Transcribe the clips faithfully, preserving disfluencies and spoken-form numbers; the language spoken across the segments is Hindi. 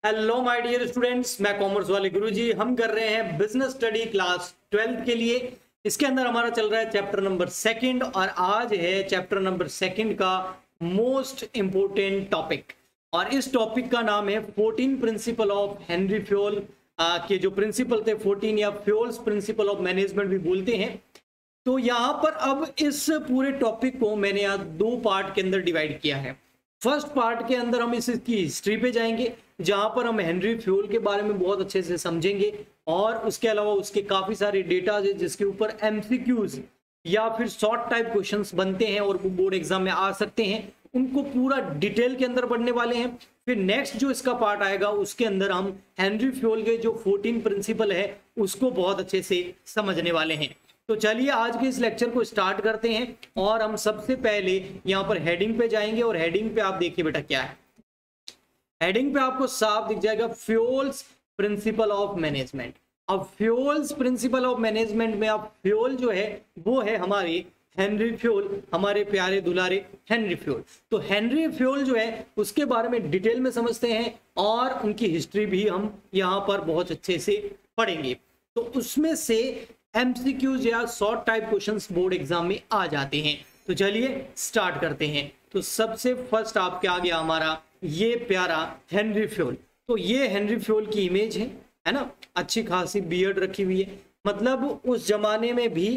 हेलो माय डियर स्टूडेंट्स, मैं कॉमर्स वाले गुरुजी। हम कर रहे हैं बिजनेस स्टडी क्लास ट्वेल्थ के लिए। इसके अंदर हमारा चल रहा है चैप्टर नंबर सेकंड और आज है चैप्टर नंबर सेकंड का मोस्ट इंपोर्टेंट टॉपिक। और इस टॉपिक का नाम है fourteen principle of Henri Fayol के जो प्रिंसिपल थे फोर्टीन या फ्योल्स प्रिंसिपल ऑफ मैनेजमेंट भी बोलते हैं। तो यहाँ पर अब इस पूरे टॉपिक को मैंने यहाँ दो पार्ट के अंदर डिवाइड किया है। फर्स्ट पार्ट के अंदर हम इसकी हिस्ट्री पे जाएंगे, जहां पर हम हेनरी फ्योल के बारे में बहुत अच्छे से समझेंगे और उसके अलावा उसके काफी सारे डेटा है जिसके ऊपर एमसीक्यूज या फिर शॉर्ट टाइप क्वेश्चंस बनते हैं और वो बोर्ड एग्जाम में आ सकते हैं, उनको पूरा डिटेल के अंदर पढ़ने वाले हैं। फिर नेक्स्ट जो इसका पार्ट आएगा उसके अंदर हम हेनरी फ्योल के जो फोर्टीन प्रिंसिपल है उसको बहुत अच्छे से समझने वाले हैं। तो चलिए आज के इस लेक्चर को स्टार्ट करते हैं और हम सबसे पहले यहाँ पर हेडिंग पे जाएंगे और हेडिंग पे आप देखिए बेटा क्या है। हेडिंग पे आपको साफ दिख जाएगा फ्योल्स प्रिंसिपल ऑफ मैनेजमेंट। अब फ्योल्स प्रिंसिपल ऑफ मैनेजमेंट में अब फ्योल जो है वो है हमारे हेनरी फ्योल, हमारे प्यारे दुलारे हेनरी फ्योल। तो हेनरी फ्योल जो है उसके बारे में डिटेल में समझते हैं और उनकी हिस्ट्री भी हम यहाँ पर बहुत अच्छे से पढ़ेंगे। तो उसमें से एमसीक्यूज या short type questions board exam में आ जाते हैं। तो चलिए स्टार्ट करते हैं। तो सबसे फर्स्ट आपके आ गया हमारा ये प्यारा हेनरी फ्योल। तो ये हेनरी फ्योल की इमेज है है ना, अच्छी खासी बियर्ड रखी हुई है, मतलब उस जमाने में भी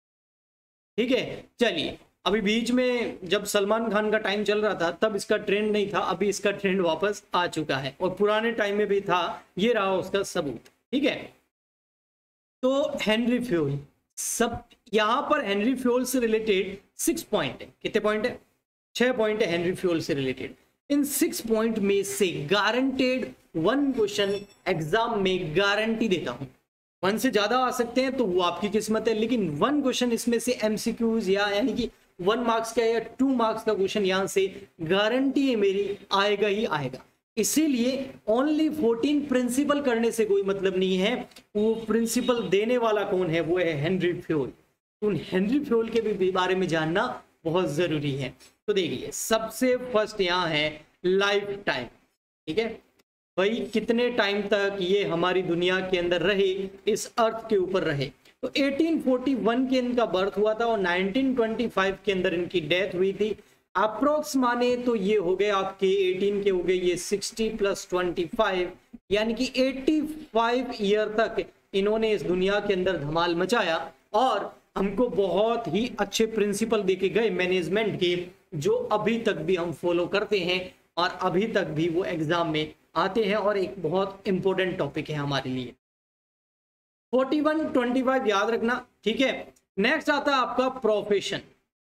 ठीक है। चलिए अभी बीच में जब सलमान खान का टाइम चल रहा था तब इसका ट्रेंड नहीं था, अभी इसका ट्रेंड वापस आ चुका है और पुराने टाइम में भी था, ये रहा उसका सबूत। ठीक है, तो हेनरी फ्योल सब यहां पर हेनरी फ्योल से रिलेटेड सिक्स पॉइंट है। कितने पॉइंट है? छह पॉइंट है हेनरी फ्योल से रिलेटेड। इन सिक्स पॉइंट में से गारंटेड वन क्वेश्चन एग्जाम में गारंटी देता हूं। वन से ज्यादा आ सकते हैं तो वो आपकी किस्मत है, लेकिन वन क्वेश्चन इसमें से एमसीक्यूज या यानी कि वन मार्क्स का या टू मार्क्स का क्वेश्चन यहां से गारंटी है मेरी आएगा ही आएगा। इसीलिए ओनली फोर्टीन प्रिंसिपल करने से कोई मतलब नहीं है, वो प्रिंसिपल देने वाला कौन है? वो है हेनरी फ्योल। उन हेनरी फ्योल के भी बारे में जानना बहुत जरूरी है। तो देखिए सबसे फर्स्ट यहाँ है लाइफ टाइम। ठीक है भाई, कितने टाइम तक ये हमारी दुनिया के अंदर रहे, इस अर्थ के ऊपर रहे। तो एटीन फोर्टी वन के इनका बर्थ हुआ था और नाइनटीन ट्वेंटी फाइव के अंदर इनकी डेथ हुई थी। अप्रोक्स माने तो ये हो गए आपके एटीन के हो गए ये सिक्सटी प्लस ट्वेंटी फाइव, यानी कि एटी फाइव ईयर तक इन्होंने इस दुनिया के अंदर धमाल मचाया और हमको बहुत ही अच्छे प्रिंसिपल देके गए मैनेजमेंट के, जो अभी तक भी हम फॉलो करते हैं और अभी तक भी वो एग्जाम में आते हैं और एक बहुत इंपॉर्टेंट टॉपिक है हमारे लिए। फोर्टी वन ट्वेंटी फाइव याद रखना। ठीक है, नेक्स्ट आता है आपका प्रोफेशन।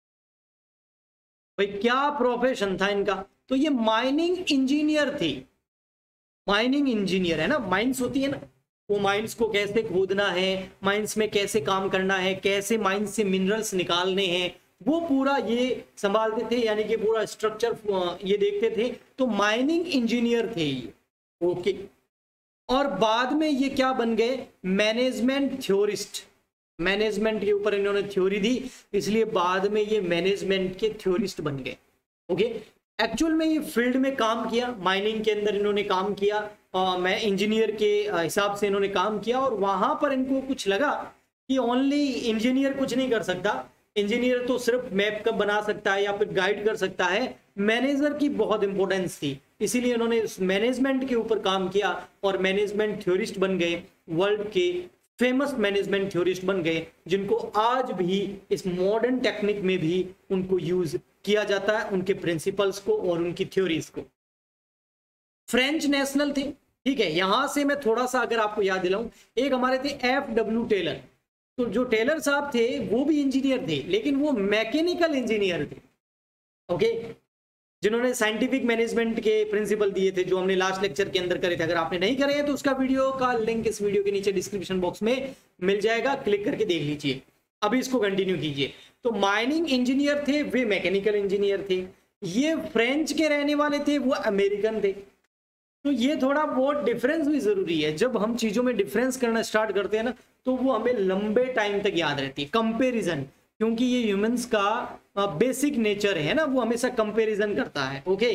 भाई क्या प्रोफेशन था इनका? तो ये माइनिंग इंजीनियर थी। माइनिंग इंजीनियर है ना, माइंस होती है ना, वो माइंस को कैसे खोदना है, माइंस में कैसे काम करना है, कैसे माइंस से मिनरल्स निकालने हैं, वो पूरा ये संभालते थे, यानी कि पूरा स्ट्रक्चर ये देखते थे। तो माइनिंग इंजीनियर थे ये। ओके, और बाद में ये क्या बन गए? Management theorist. मैनेजमेंट के ऊपर इन्होंने थ्योरी दी, इसलिए बाद में ये मैनेजमेंट के थ्योरिस्ट बन गए। ओके, एक्चुअल में ये फील्ड में काम किया, माइनिंग के अंदर इन्होंने काम किया, आ, मैं इंजीनियर के हिसाब से इन्होंने काम किया और वहां पर इनको कुछ लगा कि ओनली इंजीनियर कुछ नहीं कर सकता, इंजीनियर तो सिर्फ मैप का बना सकता है या फिर गाइड कर सकता है, मैनेजर की बहुत इंपॉर्टेंस थी। इसीलिए इन्होंने मैनेजमेंट के ऊपर काम किया और मैनेजमेंट थ्योरिस्ट बन गए, वर्ल्ड के फेमस मैनेजमेंट थ्योरिस्ट बन गए, जिनको आज भी इस मॉडर्न टेक्निक में भी उनको यूज किया जाता है, उनके प्रिंसिपल्स को और उनकी थ्योरीज को। फ्रेंच नेशनल थे। ठीक है, यहां से मैं थोड़ा सा अगर आपको याद दिलाऊं, एक हमारे थे एफ डब्ल्यू टेलर। तो जो टेलर साहब थे वो भी इंजीनियर थे, लेकिन वो मैकेनिकल इंजीनियर थे। ओके, जिन्होंने साइंटिफिक मैनेजमेंट के प्रिंसिपल दिए थे, जो हमने लास्ट लेक्चर के अंदर करे थे। अगर आपने नहीं करे हैं तो उसका वीडियो का लिंक इस वीडियो के नीचे डिस्क्रिप्शन बॉक्स में मिल जाएगा, क्लिक करके देख लीजिए। अभी इसको कंटिन्यू कीजिए। तो माइनिंग इंजीनियर थे, वे मैकेनिकल इंजीनियर थे। ये फ्रेंच के रहने वाले थे, वो अमेरिकन थे। तो ये थोड़ा बहुत डिफरेंस भी जरूरी है। जब हम चीजों में डिफरेंस करना स्टार्ट करते हैं ना, तो वो हमें लंबे टाइम तक याद रहती है। कंपेरिजन, क्योंकि ये ह्यूमंस का बेसिक नेचर है ना, वो हमेशा कंपैरिजन करता है। ओके,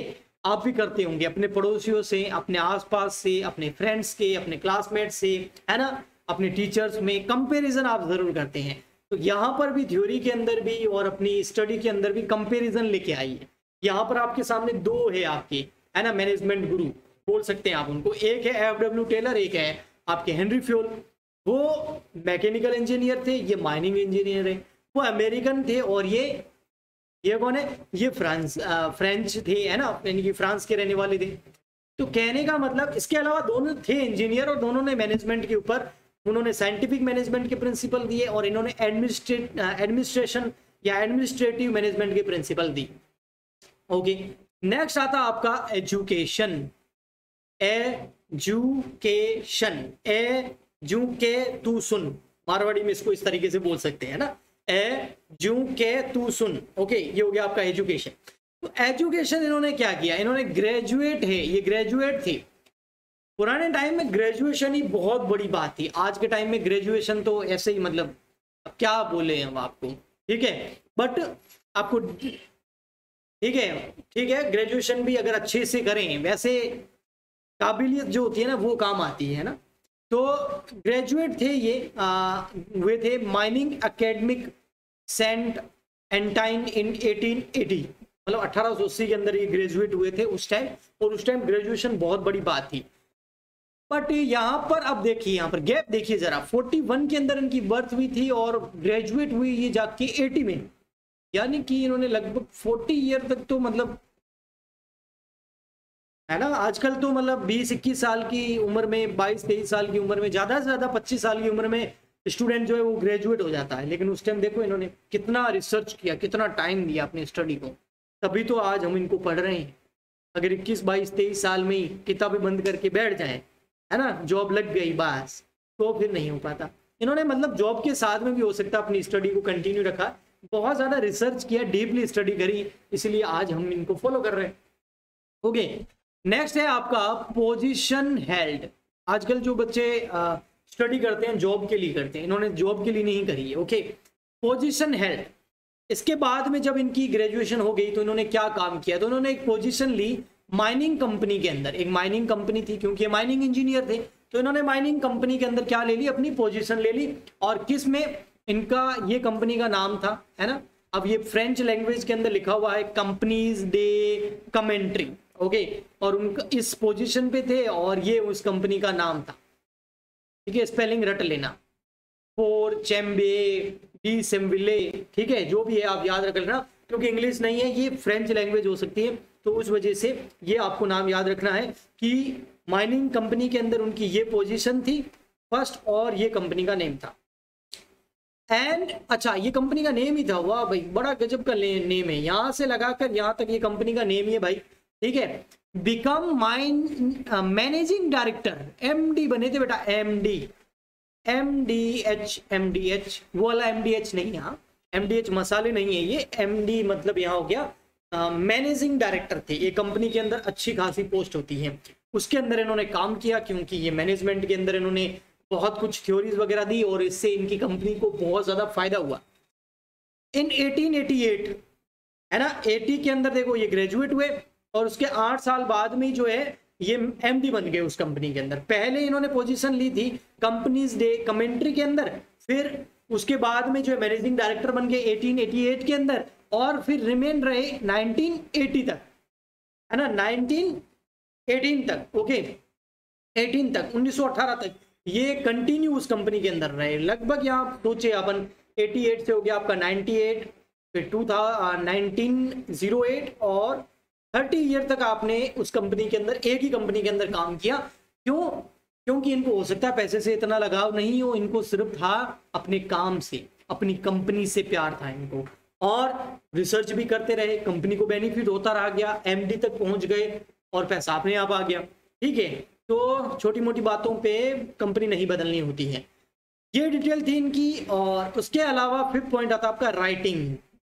आप भी करते होंगे अपने पड़ोसियों से, अपने आसपास से, अपने फ्रेंड्स के, अपने क्लासमेट से, है ना, अपने टीचर्स में कंपैरिजन आप जरूर करते हैं। तो यहाँ पर भी थ्योरी के अंदर भी और अपनी स्टडी के अंदर भी कंपैरिजन लेके आइए। यहाँ पर आपके सामने दो है आपके, है ना, मैनेजमेंट गुरु बोल सकते हैं आप उनको। एक है एफ डब्ल्यू टेलर, एक है आपके हेनरी फ्योल। वो मैकेनिकल इंजीनियर थे, ये माइनिंग इंजीनियर है। वो अमेरिकन थे और ये ये कौन है, ये फ्रांस फ्रेंच थे, है ना, यानी कि फ्रांस के रहने वाले थे। तो कहने का मतलब, इसके अलावा दोनों थे इंजीनियर और दोनों ने मैनेजमेंट के ऊपर, उन्होंने साइंटिफिक मैनेजमेंट के प्रिंसिपल दिए और इन्होंने एडमिनिस्ट्रेट एडमिनिस्ट्रेशन या एडमिनिस्ट्रेटिव मैनेजमेंट के प्रिंसिपल दी। ओके, नेक्स्ट आता आपका एजुकेशन। एजुकेशन, एजुकेशन, मारवाड़ी में इसको इस तरीके से बोल सकते हैं ना, एजुकेशन। ओके, ये हो गया आपका एजुकेशन। तो एजुकेशन इन्होंने क्या किया, इन्होंने ग्रेजुएट है, ये ग्रेजुएट थे। पुराने टाइम में ग्रेजुएशन ही बहुत बड़ी बात थी, आज के टाइम में ग्रेजुएशन तो ऐसे ही, मतलब अब क्या बोले हम आपको, ठीक है, बट आपको ठीक है, ठीक है, ग्रेजुएशन भी अगर अच्छे से करें, वैसे काबिलियत जो होती है ना वो काम आती है ना। तो ग्रेजुएट थे ये, हुए थे mining academic Saint Etienne in eighteen eighty, मतलब अठारह सौ अस्सी के अंदर ये ग्रेजुएट हुए थे उस टाइम, और उस टाइम ग्रेजुएशन बहुत बड़ी बात थी। बट यहाँ पर अब देखिए, यहाँ पर गैप देखिए जरा, इकतालीस के अंदर इनकी बर्थ हुई थी और ग्रेजुएट हुई ये जाके अस्सी में, यानी कि इन्होंने लगभग चालीस ईयर तक, तो मतलब है ना, आजकल तो मतलब बीस इक्कीस साल की उम्र में, बाईस तेईस साल की उम्र में, ज्यादा से ज्यादा पच्चीस साल की उम्र में स्टूडेंट जो है वो ग्रेजुएट हो जाता है। लेकिन उस टाइम देखो इन्होंने कितना रिसर्च किया, कितना टाइम दिया अपनी स्टडी को, तभी तो आज हम इनको पढ़ रहे हैं। अगर इक्कीस बाईस तेईस साल में ही किताबें बंद करके बैठ जाए, है ना, जॉब लग गई बस, तो फिर नहीं हो पाता। इन्होंने मतलब जॉब के साथ में भी हो सकता अपनी स्टडी को कंटिन्यू रखा, बहुत ज्यादा रिसर्च किया, डीपली स्टडी करी, इसलिए आज हम इनको फॉलो कर रहे हैं। ओके, नेक्स्ट है आपका पोजीशन हेल्ड। आजकल जो बच्चे स्टडी करते हैं जॉब के लिए करते हैं, इन्होंने जॉब के लिए नहीं करी है। Okay, position held. इसके बाद में जब इनकी ग्रेजुएशन हो गई तो इन्होंने क्या काम किया, तो इन्होंने एक पोजीशन ली माइनिंग कंपनी के अंदर। एक माइनिंग कंपनी थी, क्योंकि ये माइनिंग इंजीनियर थे, तो इन्होंने माइनिंग कंपनी के अंदर क्या ले ली, अपनी पोजीशन ले ली। और किस में, इनका ये कंपनी का नाम था, है ना, अब ये फ्रेंच लैंग्वेज के अंदर लिखा हुआ है कंपनीज डे कमेंट्री। ओके, और उनका इस पोजीशन पे थे और ये उस कंपनी का नाम था। ठीक है, स्पेलिंग रट लेना, फोर चेम्बे डी सेम्बिले, ठीक है, जो भी है आप याद रख लेना, क्योंकि इंग्लिश नहीं है, ये फ्रेंच लैंग्वेज हो सकती है, तो उस वजह से ये आपको नाम याद रखना है कि माइनिंग कंपनी के अंदर उनकी ये पोजीशन थी फर्स्ट, और ये कंपनी का नेम था। एंड अच्छा, ये कंपनी का नेम ही था, वाह भाई, बड़ा गजब का नेम है, यहां से लगाकर यहां तक ये कंपनी का नेम ही है भाई। ठीक है, become mine managing director, MD बने थे बेटा, एमडी, एमडीएच, एमडीएच वो वाला एमडीएच नहीं, यहाँ एमडीएच मसाले नहीं है, ये एमडी मतलब यहाँ हो गया मैनेजिंग डायरेक्टर थे। ये कंपनी के अंदर अच्छी खासी पोस्ट होती है, उसके अंदर इन्होंने काम किया, क्योंकि ये मैनेजमेंट के अंदर इन्होंने बहुत कुछ थ्योरीज वगैरह दी और इससे इनकी कंपनी को बहुत ज्यादा फायदा हुआ। इन एटीन एटी एट, है ना, एटी के अंदर देखो ये ग्रेजुएट हुए और उसके आठ साल बाद में जो है ये एमडी बन गए उस कंपनी के अंदर। पहले इन्होंने पोजीशन ली थी कंपनीज डे कमेंट्री के अंदर, फिर उसके बाद में जो है मैनेजिंग डायरेक्टर बन गए एटीन एटी एट के अंदर, और फिर रिमेन रहे नाइनटीन एटी तक, है ना, नाइनटीन एटीन तक। ओके, एटीन तक, उन्नीस सौ अठारह तक ये कंटिन्यू उस कंपनी के अंदर रहे। लगभग यहाँ सोचे अपन अठासी से हो गया आपका अट्ठानवे, फिर टू था नाइनटीन ओ एट, और तीस ईयर तक आपने उस कंपनी के अंदर, एक ही कंपनी के अंदर काम किया। क्यों? क्योंकि इनको हो सकता है पैसे से इतना लगाव नहीं हो, इनको सिर्फ था अपने काम से, अपनी कंपनी से प्यार था इनको, और रिसर्च भी करते रहे, कंपनी को बेनिफिट होता रह गया, एमडी तक पहुंच गए और पैसा अपने आप आ गया। ठीक है, तो छोटी मोटी बातों पे कंपनी नहीं बदलनी होती है। ये डिटेल थी इनकी। और उसके अलावा फिफ्थ पॉइंट आता आपका राइटिंग।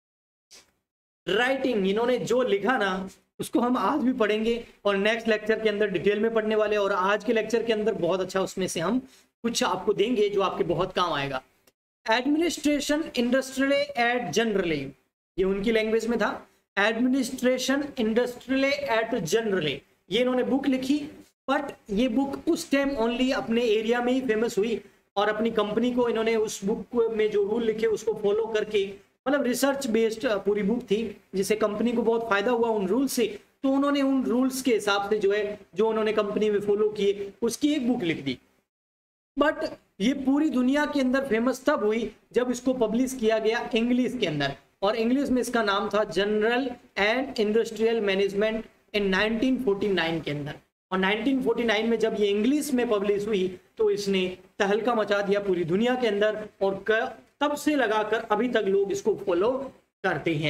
राइटिंग, इन्होंने जो लिखा ना उसको हम आज भी पढ़ेंगे और नेक्स्ट लेक्चर के अंदर डिटेल में पढ़ने वाले, और आज के लेक्चर के अंदर बहुत अच्छा उसमें से हम कुछ आपको देंगे जो आपके बहुत काम आएगा। एडमिनिस्ट्रेशन इंडस्ट्रियल एंड जनरली, ये उनकी लैंग्वेज में था। एडमिनिस्ट्रेशन इंडस्ट्रियले एट जनरले, ये इन्होंने बुक लिखी, बट ये बुक उस टाइम ओनली अपने एरिया में ही फेमस हुई और अपनी कंपनी को इन्होंने उस बुक में जो रूल लिखे उसको फॉलो करके, मतलब रिसर्च बेस्ड पूरी बुक थी जिससे कंपनी को बहुत फायदा हुआ उन रूल से, तो उन्होंने उन रूल्स के हिसाब से जो है जो उन्होंने कंपनी में फॉलो किए उसकी एक बुक लिख दी। बट ये पूरी दुनिया के अंदर फेमस तब हुई जब इसको पब्लिश किया गया इंग्लिश के अंदर, और इंग्लिश में इसका नाम था general and industrial management in nineteen forty nine के अंदर। और नाइनटीन फोर्टी नाइन में जब ये इंग्लिश में पब्लिश हुई तो इसने तहलका मचा दिया पूरी दुनिया के अंदर, और तब से लगाकर अभी तक लोग इसको फॉलो करते हैं।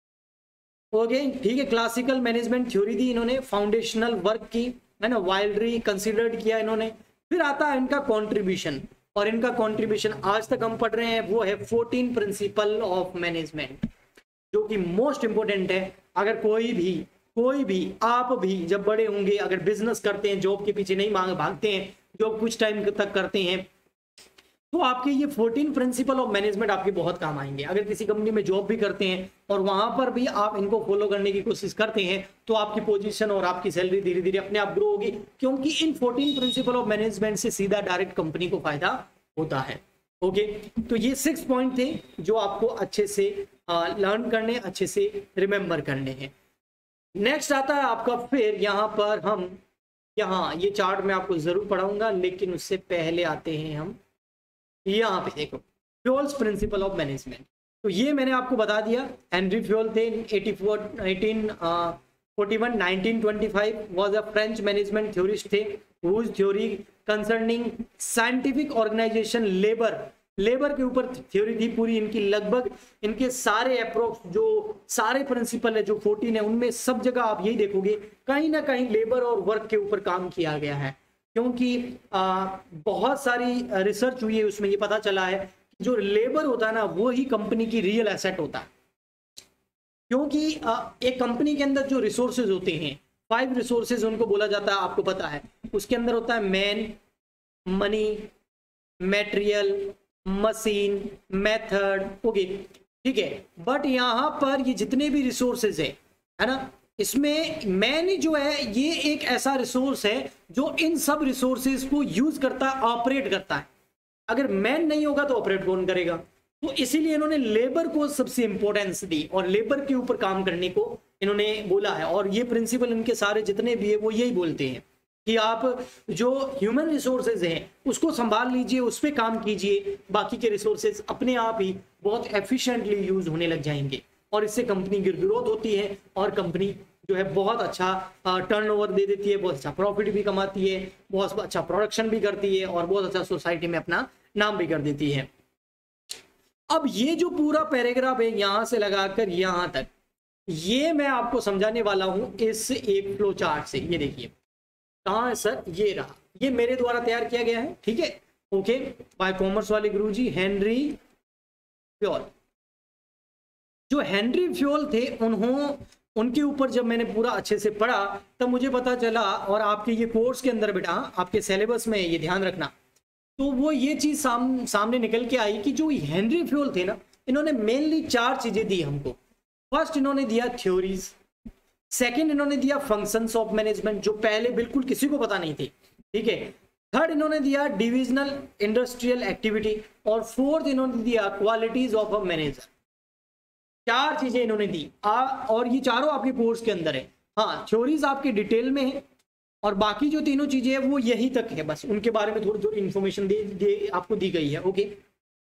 ओके ठीक है, क्लासिकल मैनेजमेंट थ्योरी दी इन्होंने, फाउंडेशनल वर्क की है ना, वाइल्डरी कंसिडर्ड किया इन्होंने। फिर आता है इनका कंट्रीब्यूशन, और इनका कंट्रीब्यूशन आज तक हम पढ़ रहे हैं वो है फोर्टीन प्रिंसिपल ऑफ मैनेजमेंट, जो कि मोस्ट इंपोर्टेंट है। अगर कोई भी कोई भी आप भी जब बड़े होंगे, अगर बिजनेस करते हैं, जॉब के पीछे नहीं मांग भागते हैं, जॉब कुछ टाइम तक करते हैं, तो आपके ये फोर्टीन प्रिंसिपल ऑफ मैनेजमेंट आपके बहुत काम आएंगे। अगर किसी कंपनी में जॉब भी करते हैं और वहां पर भी आप इनको फॉलो करने की कोशिश करते हैं तो आपकी पोजीशन और आपकी सैलरी धीरे धीरे अपने आप ग्रो होगी, क्योंकि इन फोर्टीन प्रिंसिपल ऑफ मैनेजमेंट से सीधा डायरेक्ट कंपनी को फायदा होता है। ओके तो ये सिक्स पॉइंट थे जो आपको अच्छे से लर्न करने, अच्छे से रिमेंबर करने हैं। नेक्स्ट आता है आपका, फिर यहाँ पर हम यहाँ ये चार्ट मैं आपको जरूर पढ़ाऊंगा, लेकिन उससे पहले आते हैं हम यहाँ पे, देखो फ्यूल्स प्रिंसिपल ऑफ मैनेजमेंट। तो ये मैंने आपको बता दिया, हेनरी फ्यूल थे eighteen forty one nineteen twenty five, was a French management theorist थे, whose theory concerning scientific organization labour labour के ऊपर थ्योरी थी पूरी इनकी। लगभग इनके सारे अप्रोक्स जो सारे प्रिंसिपल है जो फोर्टीन है उनमें सब जगह आप यही देखोगे कहीं ना कहीं लेबर और वर्क के ऊपर काम किया गया है, क्योंकि आ, बहुत सारी रिसर्च हुई है, उसमें ये पता चला है कि जो लेबर होता है ना वो ही कंपनी की रियल एसेट होता है। क्योंकि आ, एक कंपनी के अंदर जो रिसोर्सेज होते हैं, फाइव रिसोर्सेज उनको बोला जाता है, आपको पता है, उसके अंदर होता है man, money, material, machine, method, okay ठीक है। बट यहाँ पर ये जितने भी रिसोर्सेज है है ना, इसमें मैन जो है ये एक ऐसा रिसोर्स है जो इन सब रिसोर्सेज को यूज करता है, ऑपरेट करता है। अगर मैन नहीं होगा तो ऑपरेट कौन करेगा? तो इसीलिए इन्होंने लेबर को सबसे इंपॉर्टेंस दी और लेबर के ऊपर काम करने को इन्होंने बोला है। और ये प्रिंसिपल इनके सारे जितने भी है वो यही बोलते हैं कि आप जो ह्यूमन रिसोर्सेज हैं उसको संभाल लीजिए, उस पर काम कीजिए, बाकी के रिसोर्सेज अपने आप ही बहुत एफिशिएंटली यूज होने लग जाएंगे और इससे कंपनी की ग्रोथ होती है और कंपनी जो है बहुत अच्छा टर्नओवर दे देती है, बहुत अच्छा प्रॉफिट भी कमाती है, बहुत अच्छा प्रोडक्शन भी करती है और बहुत अच्छा सोसाइटी में अपना नाम भी कर देती है। अब ये जो पूरा पैराग्राफ है यहां से लगाकर यहां तक, ये मैं आपको समझाने वाला हूं इस एक फ्लो चार्ट से। ये देखिए कहाँ है सर, ये रहा, ये मेरे द्वारा तैयार किया गया है, ठीक है, ओके, बाय कॉमर्स वाले गुरुजी हेनरी फ्यूल। जो हेनरी फ्यूल थे उन्होंने उनके ऊपर जब मैंने पूरा अच्छे से पढ़ा तब मुझे पता चला, और आपके ये कोर्स के अंदर बेटा आपके सिलेबस में ये ध्यान रखना, तो वो ये चीज साम, सामने निकल के आई कि जो हेनरी फ्यूल थे ना, इन्होंने मेनली चार चीजें दी हमको। फर्स्ट इन्होंने दिया थ्योरीज, सेकंड इन्होंने दिया फंक्शंस ऑफ मैनेजमेंट जो पहले बिल्कुल किसी को पता नहीं थी, ठीक है, थर्ड इन्होंने दिया डिविजनल इंडस्ट्रियल एक्टिविटी, और फोर्थ इन्होंने दिया क्वालिटीज ऑफ अ मैनेजर। चार चीजें इन्होंने दी आ, और ये चारों आपके कोर्स के अंदर है। हाँ, थ्योरीज आपके डिटेल में है और बाकी जो तीनों चीजें हैं वो यहीं तक है, बस उनके बारे में थोड़ी थोड़ी इंफॉर्मेशन दे, दे आपको दी गई है। ओके,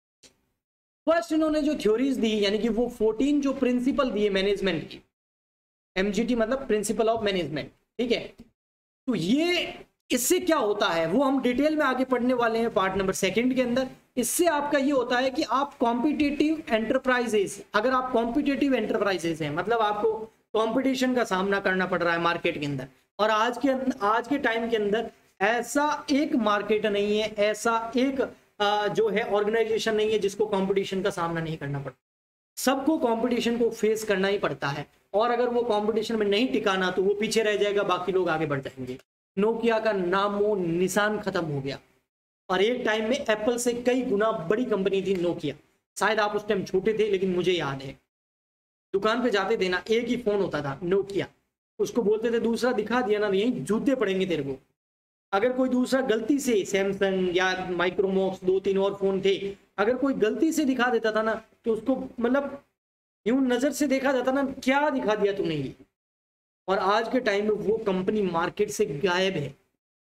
फर्स्ट इन्होंने जो थ्योरीज दी यानी कि वो फोर्टीन जो प्रिंसिपल दिए मैनेजमेंट की, एमजीटी मतलब प्रिंसिपल ऑफ मैनेजमेंट, ठीक है, तो ये इससे क्या होता है वो हम डिटेल में आगे पढ़ने वाले हैं पार्ट नंबर सेकंड के अंदर। इससे आपका ये होता है कि आप कॉम्पिटिटिव एंटरप्राइजेस, अगर आप कॉम्पिटिटिव एंटरप्राइजेस हैं मतलब आपको कंपटीशन का सामना करना पड़ रहा है मार्केट के अंदर, और आज के आज के टाइम के अंदर ऐसा एक मार्केट नहीं है, ऐसा एक आ, जो है ऑर्गेनाइजेशन नहीं है जिसको कंपटीशन का सामना नहीं करना पड़ता। सबको कंपटीशन को फेस करना ही पड़ता है, और अगर वो कंपटीशन में नहीं टिकाना तो वो पीछे रह जाएगा, बाकी लोग आगे बढ़ जाएंगे। नोकिया का नामो निशान खत्म हो गया, और एक टाइम में एप्पल से कई गुना बड़ी कंपनी थी नोकिया। शायद आप उस टाइम छोटे थे लेकिन मुझे याद है दुकान पे जाते थे ना, एक ही फोन होता था नोकिया, उसको बोलते थे दूसरा दिखा दिया ना यही जूते पड़ेंगे तेरे को। अगर कोई दूसरा गलती से सैमसंग या माइक्रोमैक्स, दो तीन और फोन थे, अगर कोई गलती से दिखा देता था ना तो उसको मतलब यूं नजर से देखा जाता ना, क्या दिखा दिया तूने ये। और आज के टाइम में वो कंपनी मार्केट से गायब है।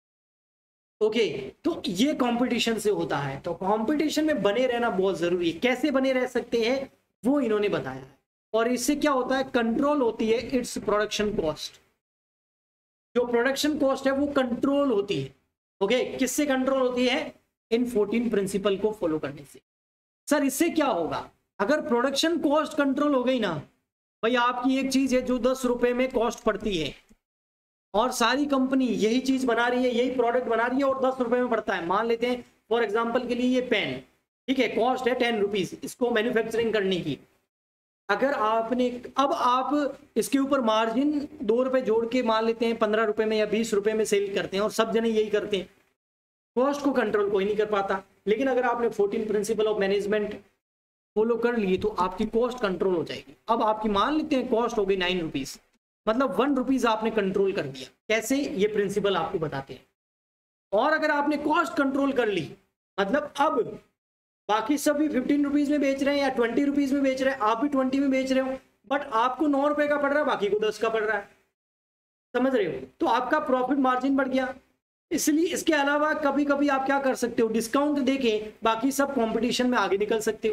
ओके, तो ये कंपटीशन से होता है, तो कंपटीशन में बने रहना बहुत जरूरी है। कैसे बने रह सकते हैं वो इन्होंने बताया है। और इससे क्या होता है, कंट्रोल होती है इट्स प्रोडक्शन कॉस्ट। जो प्रोडक्शन कॉस्ट है वो कंट्रोल होती है। ओके, किससे कंट्रोल होती है, इन फोर्टीन प्रिंसिपल को फॉलो करने से। सर इससे क्या होगा, अगर प्रोडक्शन कॉस्ट कंट्रोल हो गई ना, भाई आपकी एक चीज है जो दस रुपए में कॉस्ट पड़ती है और सारी कंपनी यही चीज बना रही है, यही प्रोडक्ट बना रही है और दस रुपए में पड़ता है। मान लेते हैं फॉर एग्जांपल के लिए ये पेन, ठीक है, कॉस्ट है टेन रुपीज इसको मैन्युफैक्चरिंग करने की। अगर आपने अब आप इसके ऊपर मार्जिन दो रुपए जोड़ के मान लेते हैं पंद्रह रुपए में या बीस रुपए में सेल करते हैं और सब जने यही करते हैं, कॉस्ट को कंट्रोल कोई नहीं कर पाता। लेकिन अगर आपने fourteen principle of management follow कर लिए तो आपकी कॉस्ट कंट्रोल हो जाएगी। अब आपकी मान लेते हैं कॉस्ट हो गई नाइन रुपीज, मतलब वन रुपीज आपने कंट्रोल कर दिया। कैसे, ये प्रिंसिपल आपको बताते हैं। और अगर आपने कॉस्ट कंट्रोल कर ली, मतलब अब बाकी सब भी फिफ्टीन रुपीज में बेच रहे हैं या ट्वेंटी रुपीज में बेच रहे हैं, आप भी ट्वेंटी में बेच रहे हो, बट आपको नौ रुपए का पड़ रहा है, बाकी को दस का पड़ रहा है, समझ रहे हो, तो आपका प्रॉफिट मार्जिन बढ़ गया। इसलिए इसके अलावा कभी कभी आप क्या कर सकते हो, डिस्काउंट देके बाकी सब कंपटीशन में आगे निकल सकते हो।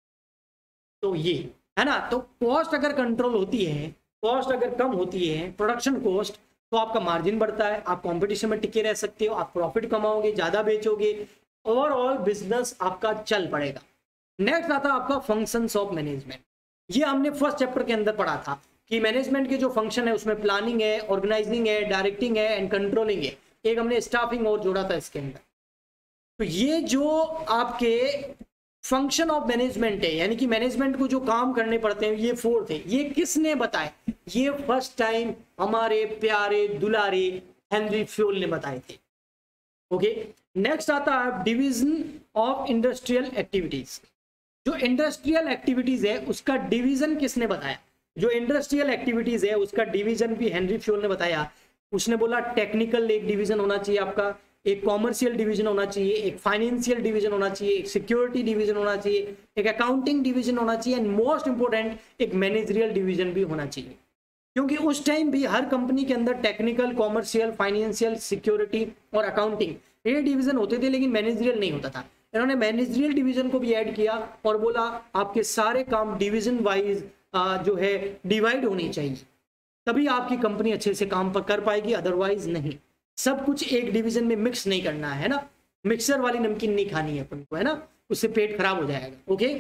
तो ये है ना, तो कॉस्ट अगर कंट्रोल होती है, कॉस्ट अगर कम होती है, प्रोडक्शन कॉस्ट, तो आपका मार्जिन बढ़ता है, आप कंपटीशन में टिके रह सकते हो, आप प्रॉफिट कमाओगे, ज्यादा बेचोगे, ओवरऑल बिजनेस आपका चल पड़ेगा। नेक्स्ट आता है आपका फंक्शंस ऑफ मैनेजमेंट। ये हमने फर्स्ट चैप्टर के अंदर पढ़ा था कि मैनेजमेंट के जो फंक्शन है उसमें प्लानिंग है, ऑर्गेनाइजिंग है, डायरेक्टिंग है एंड कंट्रोलिंग है। एक हमने स्टाफिंग और जोड़ा था इसके अंदर। तो ये जो आपके फंक्शन ऑफ मैनेजमेंट है, यानी कि मैनेजमेंट को जो काम करने पड़ते हैं, ये फोर थे। ये किसने बताए, ये फर्स्ट टाइम हमारे प्यारे दुलारे हेनरी फ्यूल ने बताए थे। ओके, नेक्स्ट आता है डिवीजन ऑफ इंडस्ट्रियल एक्टिविटीज। जो इंडस्ट्रियल एक्टिविटीज है उसका डिवीजन किसने बताया, जो इंडस्ट्रियल एक्टिविटीज है उसका डिवीजन भी हेनरी फ्यूल ने बताया। उसने बोला टेक्निकल एक डिवीजन होना चाहिए आपका, एक कॉमर्शियल डिवीजन होना चाहिए, एक फाइनेंशियल डिवीजन होना चाहिए, एक सिक्योरिटी डिवीजन होना चाहिए, एक अकाउंटिंग डिवीजन होना चाहिए एंड मोस्ट इंपोर्टेंट एक मैनेजरियल डिवीजन भी होना चाहिए। क्योंकि उस टाइम भी हर कंपनी के अंदर टेक्निकल, कॉमर्शियल, फाइनेंशियल, सिक्योरिटी और अकाउंटिंग ये डिवीजन होते थे, लेकिन मैनेजरियल नहीं होता था। इन्होंने मैनेजरियल डिवीजन को भी ऐड किया और बोला आपके सारे काम डिवीजन वाइज जो है डिवाइड होने चाहिए, तभी आपकी कंपनी अच्छे से काम पर कर पाएगी, अदरवाइज नहीं। सब कुछ एक डिवीजन में मिक्स नहीं करना है ना, मिक्सर वाली नमकीन नहीं खानी है अपन को, है ना, उससे पेट खराब हो जाएगा। ओके,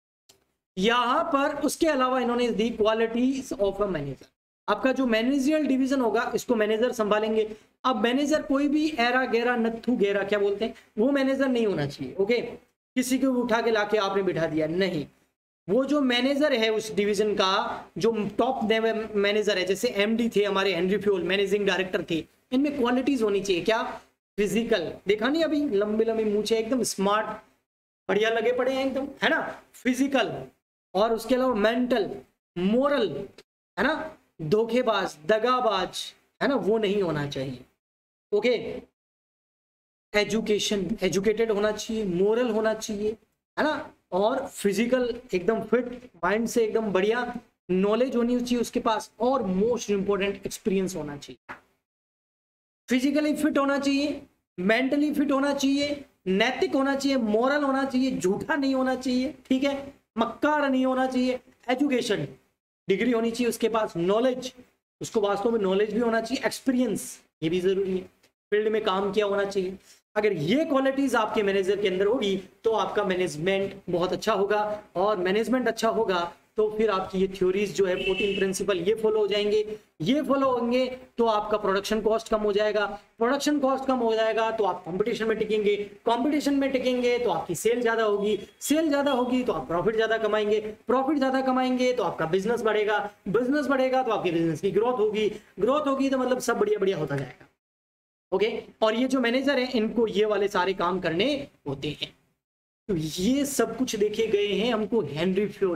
यहां पर उसके अलावा इन्होंने दी क्वालिटीज ऑफ अ मैनेजर। आपका जो मैनेजरियल डिवीजन होगा इसको मैनेजर संभालेंगे। अब मैनेजर कोई भी एरा गैरा नत्थु गैरा क्या बोलते हैं वो मैनेजर नहीं होना चाहिए। ओके, किसी को उठा के लाके आपने बिठा दिया, नहीं। वो जो मैनेजर है उस डिवीजन का, जो टॉप मैनेजर है, जैसे एमडी थे हमारे हेनरी फ्यूल, मैनेजिंग डायरेक्टर थे, इनमें क्वालिटीज होनी चाहिए। क्या, फिजिकल, देखा नहीं अभी लंबे लंबे मूछे, एकदम स्मार्ट, बढ़िया लगे पड़े हैं एकदम, है ना, फिजिकल। और उसके अलावा मेंटल, मोरल, है ना, धोखेबाज, दगाबाज, है ना, वो नहीं होना चाहिए। ओके, एजुकेशन, एजुकेटेड होना चाहिए, मोरल होना चाहिए, है ना, और फिजिकल एकदम फिट, माइंड से एकदम बढ़िया, नॉलेज होनी चाहिए उसके पास, और मोस्ट इंपोर्टेंट एक्सपीरियंस होना चाहिए। फिजिकली फिट होना चाहिए, मेंटली फिट होना चाहिए, नैतिक होना चाहिए, मोरल होना चाहिए, झूठा नहीं होना चाहिए, ठीक है, मक्कार नहीं होना चाहिए। एजुकेशन, डिग्री होनी चाहिए उसके पास, नॉलेज, उसको वास्तव में नॉलेज भी होना चाहिए, एक्सपीरियंस ये भी जरूरी है, फील्ड में काम किया होना चाहिए। अगर ये क्वालिटीज आपके मैनेजर के अंदर होगी तो आपका मैनेजमेंट बहुत अच्छा होगा, और मैनेजमेंट अच्छा होगा तो फिर आपकी ये थ्योरीज जो है फोर्टीन प्रिंसिपल ये फॉलो हो जाएंगे। ये फॉलो होंगे तो आपका प्रोडक्शन कॉस्ट कम हो जाएगा, प्रोडक्शन कॉस्ट कम हो जाएगा तो आप कंपटीशन में टिकेंगे, कंपटीशन में टिकेंगे तो आपकी सेल ज्यादा होगी, सेल ज्यादा होगी तो आप प्रॉफिट ज्यादा कमाएंगे, प्रॉफिट ज्यादा कमाएंगे तो आपका बिजनेस बढ़ेगा, बिजनेस बढ़ेगा तो आपके बिजनेस की ग्रोथ होगी, ग्रोथ होगी तो मतलब सब बढ़िया बढ़िया होता जाएगा। ओके, और ये जो मैनेजर है इनको ये वाले सारे काम करने होते हैं। तो ये सब कुछ देखे गए हैं हमको हेनरी फ्यूल,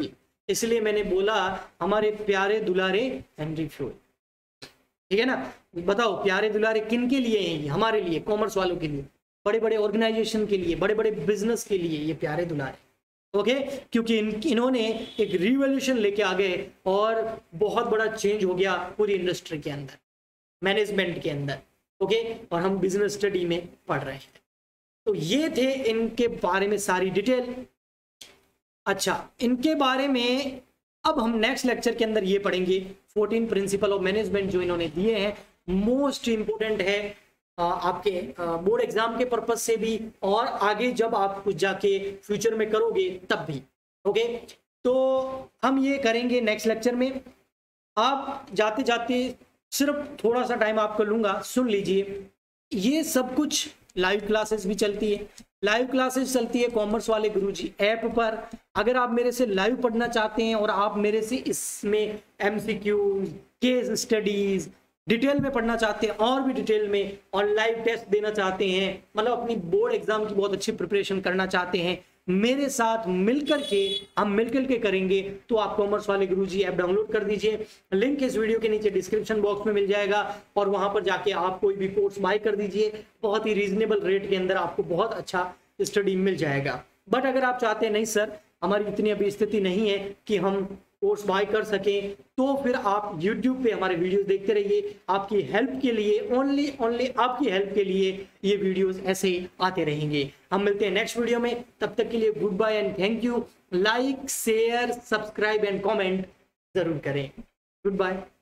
इसलिए मैंने बोला हमारे प्यारे दुलारे हेनरी फ्यूल, ठीक है ना। बताओ प्यारे दुलारे किन के लिए हैं? हमारे लिए, कॉमर्स वालों के लिए, बड़े बड़े ऑर्गेनाइजेशन के लिए, बड़े बड़े बिजनेस के लिए ये प्यारे दुलारे, ओके okay? क्योंकि इन, इन्होंने एक रिवॉल्यूशन लेके आ गए और बहुत बड़ा चेंज हो गया पूरी इंडस्ट्री के अंदर, मैनेजमेंट के अंदर, ओके okay? और हम बिजनेस स्टडी में पढ़ रहे हैं। तो ये थे इनके बारे में सारी डिटेल। अच्छा, इनके बारे में अब हम नेक्स्ट लेक्चर के अंदर ये पढ़ेंगे फोर्टीन प्रिंसिपल ऑफ मैनेजमेंट जो इन्होंने दिए हैं, मोस्ट इंपोर्टेंट है आपके बोर्ड एग्जाम के पर्पज से भी और आगे जब आप कुछ जाके फ्यूचर में करोगे तब भी, ओके। तो हम ये करेंगे नेक्स्ट लेक्चर में। आप जाते जाते सिर्फ थोड़ा सा टाइम आपको लूंगा, सुन लीजिए। ये सब कुछ लाइव क्लासेस भी चलती है, लाइव क्लासेस चलती है कॉमर्स वाले गुरुजी ऐप पर। अगर आप मेरे से लाइव पढ़ना चाहते हैं और आप मेरे से इसमें एमसीक्यू, केस स्टडीज डिटेल में पढ़ना चाहते हैं और भी डिटेल में, और लाइव टेस्ट देना चाहते हैं, मतलब अपनी बोर्ड एग्जाम की बहुत अच्छी प्रिपरेशन करना चाहते हैं, मेरे साथ मिलकर के हम मिलकर के करेंगे, तो आप कॉमर्स वाले गुरुजी ऐप डाउनलोड कर दीजिए। लिंक इस वीडियो के नीचे डिस्क्रिप्शन बॉक्स में मिल जाएगा और वहां पर जाके आप कोई भी कोर्स बाय कर दीजिए। बहुत ही रीजनेबल रेट के अंदर आपको बहुत अच्छा स्टडी मिल जाएगा। बट अगर आप चाहते हैं नहीं सर हमारी इतनी अभी स्थिति नहीं है कि हम कोर्स बाय कर सकें, तो फिर आप YouTube पे हमारे वीडियोस देखते रहिए। आपकी हेल्प के लिए, ओनली ओनली आपकी हेल्प के लिए ये वीडियोस ऐसे ही आते रहेंगे। हम मिलते हैं नेक्स्ट वीडियो में, तब तक के लिए good bye and thank you. Like, share, subscribe and comment जरूर करें। Good bye.